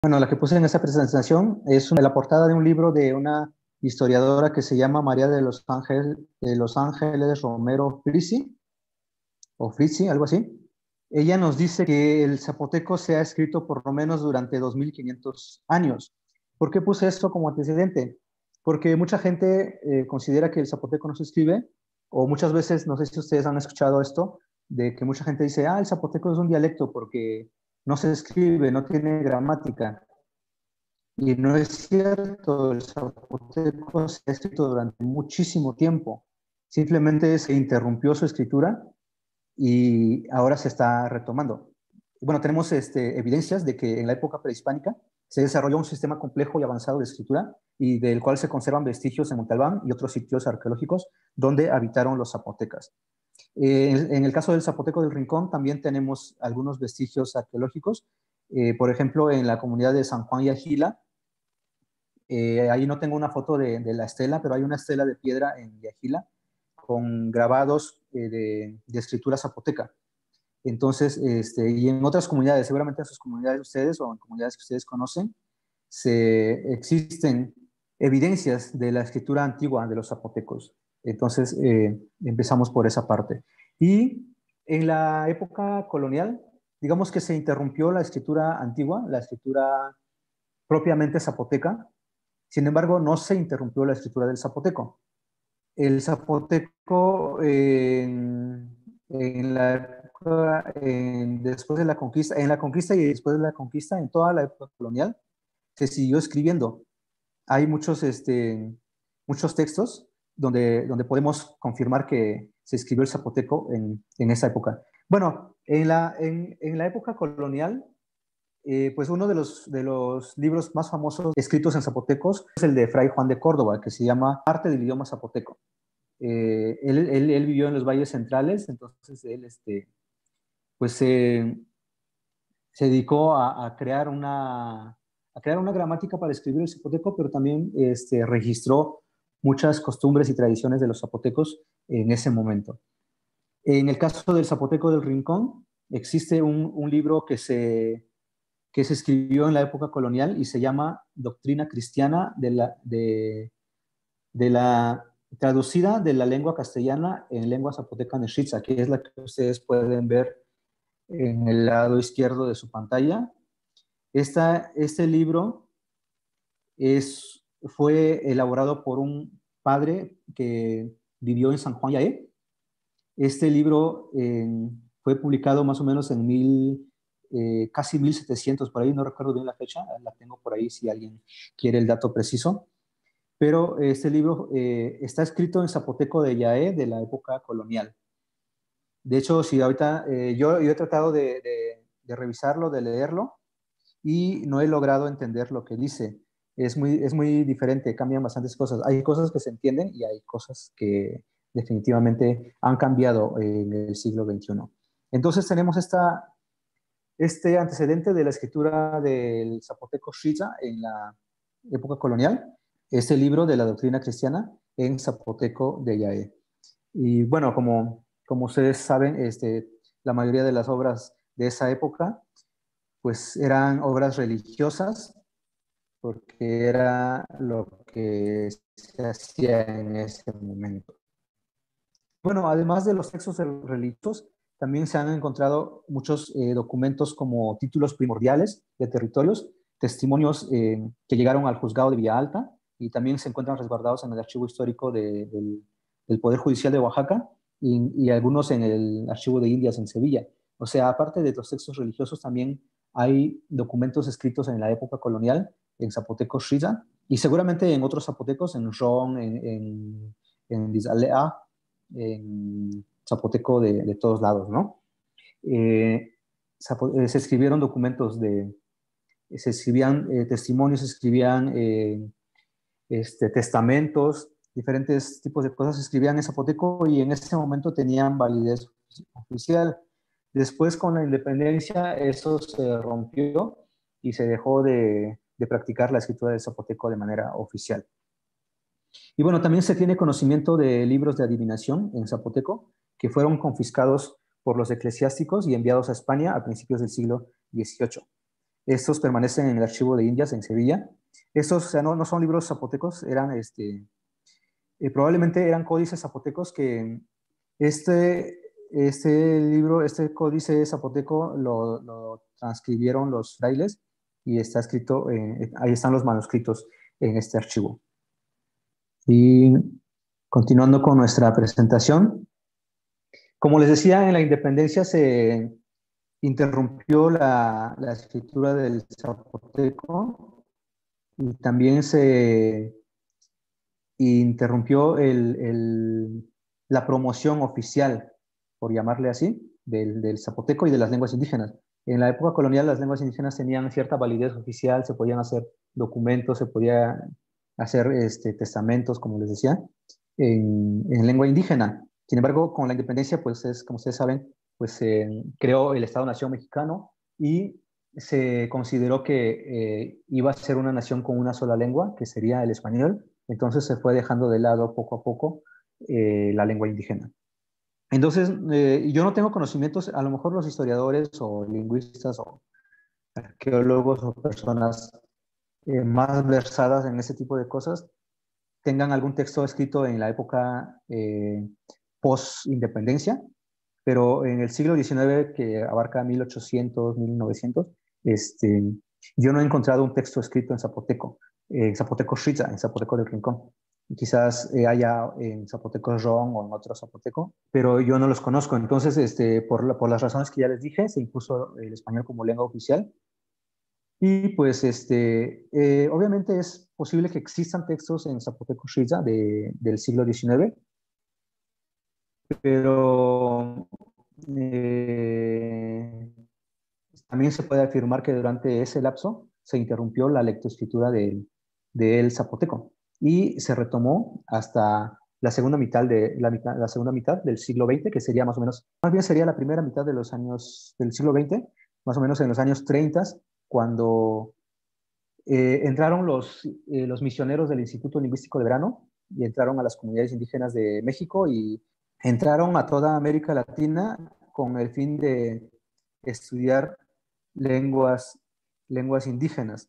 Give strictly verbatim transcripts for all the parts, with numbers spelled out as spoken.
Bueno, la que puse en esta presentación es una- la portada de un libro de una historiadora que se llama María de los Ángeles, de los Ángeles Romero Frizzi, o Frizzi, algo así. Ella nos dice que el zapoteco se ha escrito por lo menos durante dos mil quinientos años. ¿Por qué puse esto como antecedente? Porque mucha gente eh, considera que el zapoteco no se escribe, o muchas veces, no sé si ustedes han escuchado esto, de que mucha gente dice, ah, el zapoteco es un dialecto porque no se escribe, no tiene gramática. Y no es cierto, el zapoteco se ha escrito durante muchísimo tiempo. Simplemente se interrumpió su escritura y ahora se está retomando. Bueno, tenemos este, evidencias de que en la época prehispánica se desarrolló un sistema complejo y avanzado de escritura y del cual se conservan vestigios en Montalbán y otros sitios arqueológicos donde habitaron los zapotecas. Eh, en, en el caso del Zapoteco del Rincón también tenemos algunos vestigios arqueológicos. Eh, por ejemplo, en la comunidad de San Juan y Agila, eh, ahí no tengo una foto de, de, la estela, pero hay una estela de piedra en Yajila con grabados eh, de, de, escritura zapoteca. Entonces, este, y en otras comunidades, seguramente en sus comunidades ustedes o en comunidades que ustedes conocen, se, existen evidencias de la escritura antigua de los zapotecos. Entonces, eh, empezamos por esa parte. Y en la época colonial, digamos que se interrumpió la escritura antigua, la escritura propiamente zapoteca. Sin embargo, no se interrumpió la escritura del zapoteco. El zapoteco en, en la, en, después de la conquista, en la conquista y después de la conquista, en toda la época colonial, se siguió escribiendo. Hay muchos, este, muchos textos donde, donde podemos confirmar que se escribió el zapoteco en, en esa época. Bueno, en la, en, en la época colonial, eh, pues uno de los, de los libros más famosos escritos en zapotecos es el de Fray Juan de Córdoba, que se llama Arte del idioma zapoteco. Eh, él, él, él, vivió en los valles centrales, entonces él este, pues, eh, se dedicó a, a, crear una, a crear una gramática para escribir el zapoteco, pero también este, registró muchas costumbres y tradiciones de los zapotecos en ese momento. En el caso del Zapoteco del Rincón, existe un, un libro que se, que se escribió en la época colonial y se llama Doctrina Cristiana de la, de, de la traducida de la lengua castellana en lengua zapoteca nexitza, que es la que ustedes pueden ver en el lado izquierdo de su pantalla. Esta, este libro es, fue elaborado por un padre que vivió en San Juan Yaé. Este libro eh, fue publicado más o menos en mil, eh, casi mil setecientos, por ahí no recuerdo bien la fecha, la tengo por ahí si alguien quiere el dato preciso. Pero este libro eh, está escrito en zapoteco de Yaé de la época colonial. De hecho, si ahorita eh, yo, yo he tratado de, de, de revisarlo, de leerlo, y no he logrado entender lo que dice. Es muy, es muy diferente, cambian bastantes cosas. Hay cosas que se entienden y hay cosas que definitivamente han cambiado en el siglo veintiuno. Entonces tenemos esta, este antecedente de la escritura del zapoteco Shiza en la época colonial, este libro de la doctrina cristiana en zapoteco de Yaé. Y bueno, como, como ustedes saben, este, la mayoría de las obras de esa época pues eran obras religiosas, porque era lo que se hacía en ese momento. Bueno, además de los textos religiosos, también se han encontrado muchos eh, documentos como títulos primordiales de territorios, testimonios eh, que llegaron al juzgado de Villa Alta y también se encuentran resguardados en el archivo histórico de, del, del Poder Judicial de Oaxaca y, y algunos en el archivo de Indias en Sevilla. O sea, aparte de los textos religiosos, también hay documentos escritos en la época colonial en zapoteco Shiza y seguramente en otros zapotecos, en Ron, en, en, en Dizalea, en zapoteco de, de todos lados, ¿no? Eh, se escribieron documentos de, se escribían eh, testimonios, se escribían eh, este, testamentos, diferentes tipos de cosas se escribían en zapoteco y en ese momento tenían validez oficial. Después, con la independencia, eso se rompió y se dejó de, de practicar la escritura del zapoteco de manera oficial. Y bueno, también se tiene conocimiento de libros de adivinación en zapoteco que fueron confiscados por los eclesiásticos y enviados a España a principios del siglo dieciocho. Estos permanecen en el Archivo de Indias en Sevilla. Estos, o sea, no, no son libros zapotecos, eran, este, eh, probablemente eran códices zapotecos que este, este libro, este códice zapoteco lo, lo transcribieron los frailes y está escrito, eh, ahí están los manuscritos en este archivo. Y continuando con nuestra presentación, como les decía, en la independencia se interrumpió la, la escritura del zapoteco y también se interrumpió el, el, la promoción oficial, por llamarle así, del, del zapoteco y de las lenguas indígenas. En la época colonial las lenguas indígenas tenían cierta validez oficial, se podían hacer documentos, se podía hacer este, testamentos, como les decía, en, en lengua indígena. Sin embargo, con la independencia, pues es, como ustedes saben, pues se eh, creó el Estado-Nación mexicano y se consideró que eh, iba a ser una nación con una sola lengua, que sería el español. Entonces se fue dejando de lado poco a poco eh, la lengua indígena. Entonces, eh, yo no tengo conocimientos, a lo mejor los historiadores o lingüistas o arqueólogos o personas eh, más versadas en ese tipo de cosas tengan algún texto escrito en la época eh, post-independencia, pero en el siglo diecinueve, que abarca mil ochocientos, mil novecientos, este, yo no he encontrado un texto escrito en zapoteco, en zapoteco Xitza, en zapoteco del Rincón. Quizás eh, haya en zapoteco Ron o en otro zapoteco, pero yo no los conozco. Entonces, este, por, la, por las razones que ya les dije, se impuso el español como lengua oficial. Y pues, este, eh, obviamente es posible que existan textos en zapoteco Xitza de, del siglo diecinueve, pero eh, también se puede afirmar que durante ese lapso se interrumpió la lectoescritura del, del zapoteco y se retomó hasta la segunda mitad, de, la, mitad, la segunda mitad del siglo veinte, que sería más o menos, más bien sería la primera mitad de los años del siglo veinte, más o menos en los años treinta, cuando eh, entraron los, eh, los misioneros del Instituto Lingüístico de Verano y entraron a las comunidades indígenas de México y entraron a toda América Latina con el fin de estudiar lenguas, lenguas indígenas.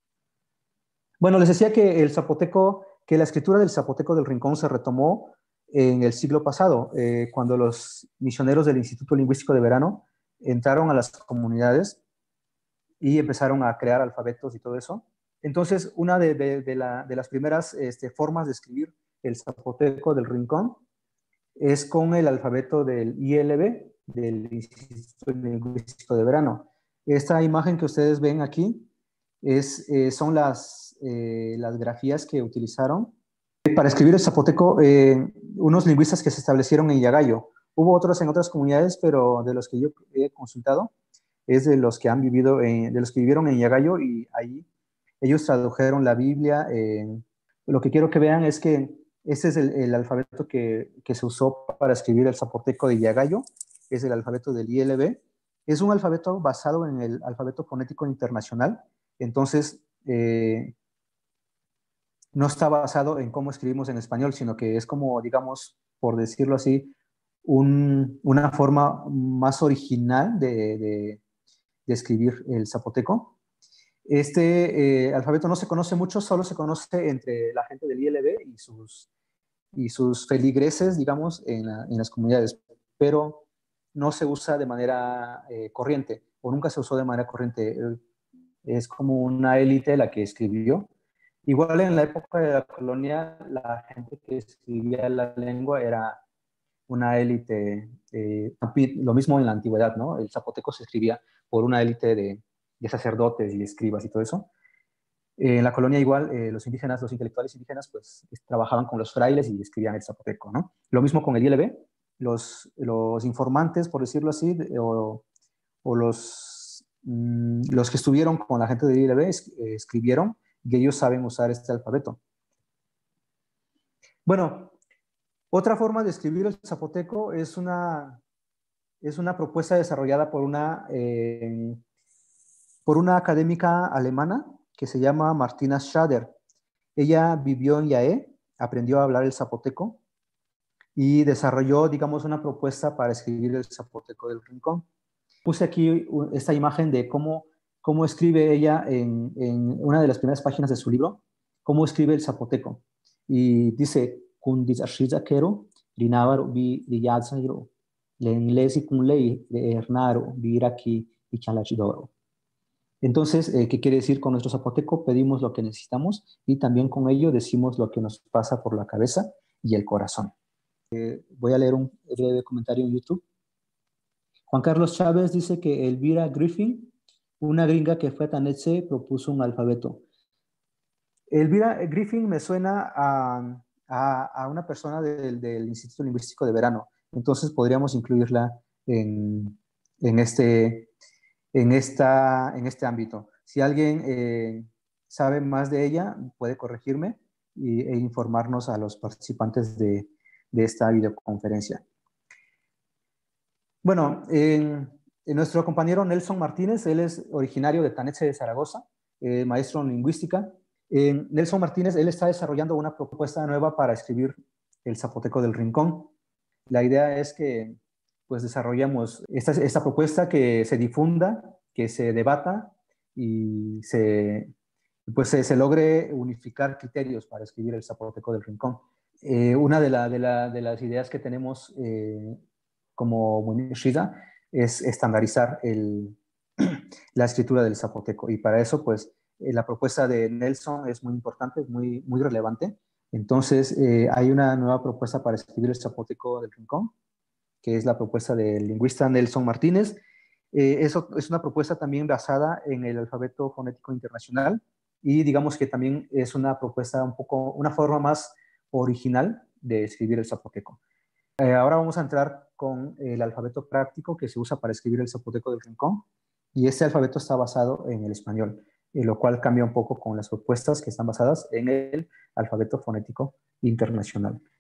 Bueno, les decía que el zapoteco, que la escritura del zapoteco del Rincón se retomó en el siglo pasado, eh, cuando los misioneros del Instituto Lingüístico de Verano entraron a las comunidades y empezaron a crear alfabetos y todo eso. Entonces, una de, de, de, la, de las primeras este, formas de escribir el zapoteco del Rincón es con el alfabeto del I L B, del Instituto Lingüístico de Verano. Esta imagen que ustedes ven aquí es, eh, son las, eh, las grafías que utilizaron para escribir el zapoteco eh, unos lingüistas que se establecieron en Yagayo. Hubo otros en otras comunidades, pero de los que yo he consultado, es de los que han vivido, en, de los que vivieron en Yagayo y ahí ellos tradujeron la Biblia. Eh, lo que quiero que vean es que este es el, el alfabeto que, que, se usó para escribir el zapoteco de Yagayo, es el alfabeto del I L B. Es un alfabeto basado en el alfabeto fonético internacional, entonces eh, no está basado en cómo escribimos en español, sino que es como, digamos, por decirlo así, un, una forma más original de, de, de escribir el zapoteco. Este eh, alfabeto no se conoce mucho, solo se conoce entre la gente del I L B y sus, y sus feligreses, digamos, en, la, en las comunidades, pero no se usa de manera eh, corriente, o nunca se usó de manera corriente. Es como una élite la que escribió. Igual en la época de la colonia, la gente que escribía la lengua era una élite, eh, lo mismo en la antigüedad, ¿no? El zapoteco se escribía por una élite de, de sacerdotes y escribas y todo eso. Eh, en la colonia igual, eh, los indígenas, los intelectuales indígenas, pues trabajaban con los frailes y escribían el zapoteco, ¿no? Lo mismo con el I L B, los, los informantes, por decirlo así, o, o los, mmm, los que estuvieron con la gente del I L B es, eh, escribieron y ellos saben usar este alfabeto. Bueno, otra forma de escribir el zapoteco es una, es una propuesta desarrollada por una, eh, por una académica alemana que se llama Martina Schader. Ella vivió en Yaé, aprendió a hablar el zapoteco y desarrolló, digamos, una propuesta para escribir el zapoteco del Rincón. Puse aquí esta imagen de cómo cómo escribe ella en, en una de las primeras páginas de su libro, cómo escribe el zapoteco. Y dice, Kundizashizakero, Rinavaru, Vi Riyazahiro, Lenlesi Kunlei, Hernaro, Viraki y Chalachidoro. Entonces, eh, ¿qué quiere decir? Con nuestro zapoteco pedimos lo que necesitamos y también con ello decimos lo que nos pasa por la cabeza y el corazón. Eh, voy a leer un breve comentario en YouTube. Juan Carlos Chávez dice que Elvira Griffin, una gringa que fue a Tanetse, propuso un alfabeto. Elvira Griffin me suena a, a, a una persona del, del Instituto Lingüístico de Verano, entonces podríamos incluirla en, en, este, en, esta, en este ámbito. Si alguien eh, sabe más de ella, puede corregirme y, e informarnos a los participantes de, de esta videoconferencia. Bueno, eh, nuestro compañero Nelson Martínez, él es originario de Tanetse de Zaragoza, eh, maestro en lingüística. Eh, Nelson Martínez, él está desarrollando una propuesta nueva para escribir el Zapoteco del Rincón. La idea es que pues desarrollamos esta, esta propuesta, que se difunda, que se debata y se, pues se, se logre unificar criterios para escribir el Zapoteco del Rincón. Eh, una de, la, de, la, de, las ideas que tenemos eh, como Shida es estandarizar el, la escritura del zapoteco, y para eso pues eh, la propuesta de Nelson es muy importante, es muy, muy relevante. Entonces eh, hay una nueva propuesta para escribir el zapoteco del Rincón, que es la propuesta del lingüista Nelson Martínez. Eh, eso es una propuesta también basada en el alfabeto fonético internacional, y digamos que también es una propuesta un poco, una forma más original de escribir el zapoteco. Eh, ahora vamos a entrar con el alfabeto práctico que se usa para escribir el zapoteco del Rincón, y este alfabeto está basado en el español, eh, lo cual cambia un poco con las propuestas que están basadas en el alfabeto fonético internacional.